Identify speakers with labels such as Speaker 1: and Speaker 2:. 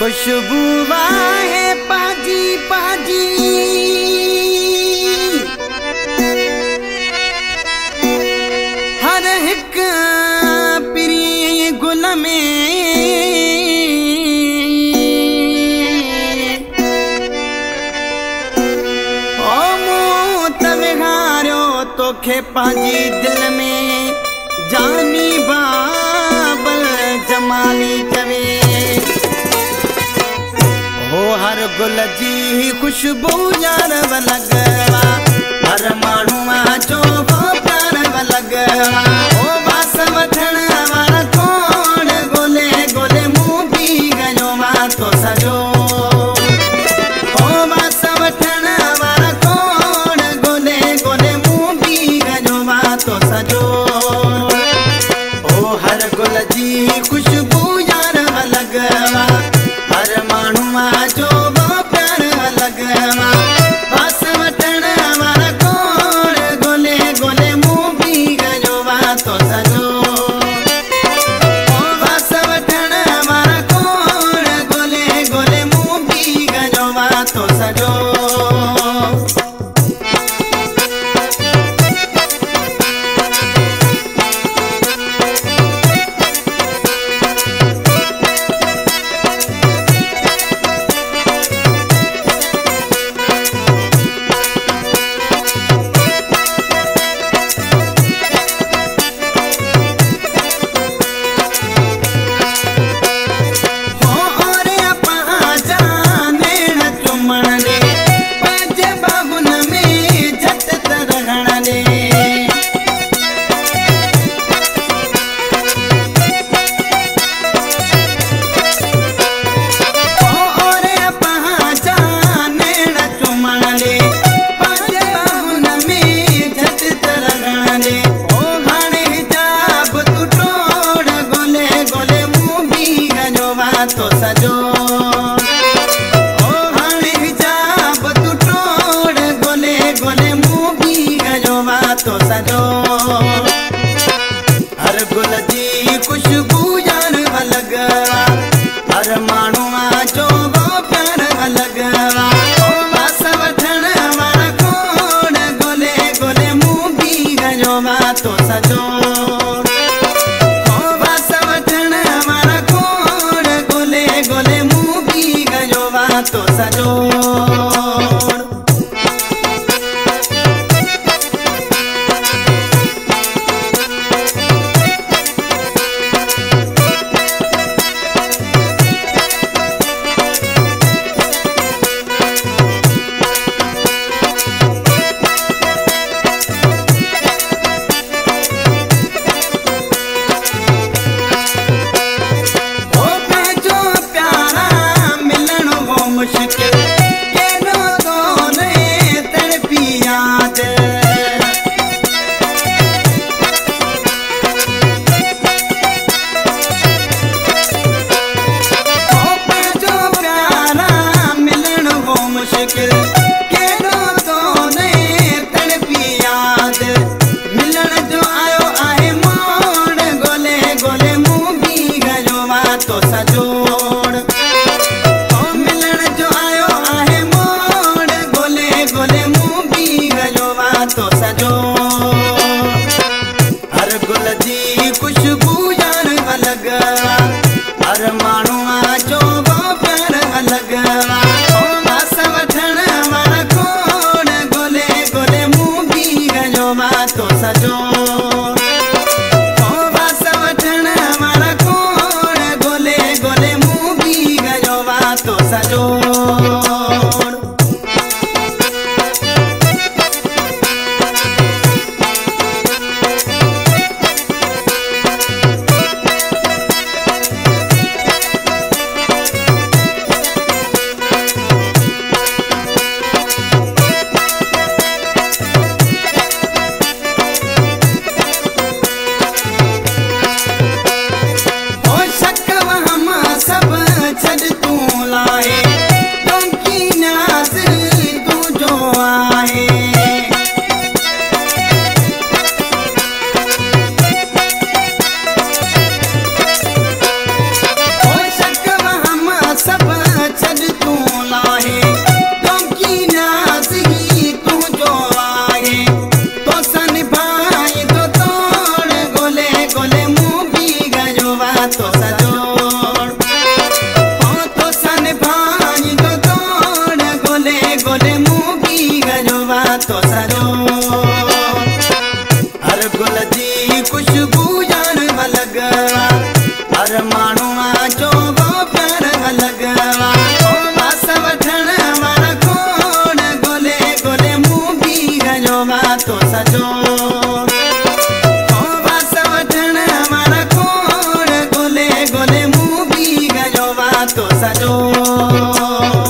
Speaker 1: खुशबू वाहे पाजी पाजी हर हिक पिरी गुल में ओ मूं त विहारियो तोखे पाजी दिल में जानी बाबल जमाली चवे हो हर गुल जी खुशबू यार लगवा हर माण्हू जो प्यार लगवा ओ बास वठण वारा कोण गोले गोले मुंह पी गयो मां तो सजो ओ बास वठण वारा कोण गोले गोले मुंह पी गयो मां तो सजो ओ हर गुल जी खुशबू यार लगवा हर माण्हू जो प्यार लगवा बास वठण वारा कोण गोले गोले मुंह पी गयो मां तो सजो ओ बास वठण वारा कोण गोले गोले मुंह पी गयो मां तो सजो तो सजो ओ हाणे हिजाब तू टोड़ गोले गोले मुंह पी गयो मां तो सजो हर गुल जी खुशबू यार लगवा हर माण्हू जो प्यार लगवा ओ बास वठण वारा कोण गोले गोले मुंह पी गयो मां तो सजो तो सजो मुश्किल केनो कोने तड़पी याद जो प्यारा मिलन वो मुश्किल केनो कोने तड़पी याद मिलन जो आयो आहे मोड़ गोले गोले मुंह पी गयो मां तो सजोड़ तो सजो हर गुल जी खुशबू यार लगवा हर माण्हू जो प्यार लगवा ओ बास वठण वारा कोण गोले गोले मुंह पी गयो मां तो सजो ओ बास वठण वारा कोण गोले गोले मुंह पी गयो मां तो सजो सब छड़ तू लाए तो सजो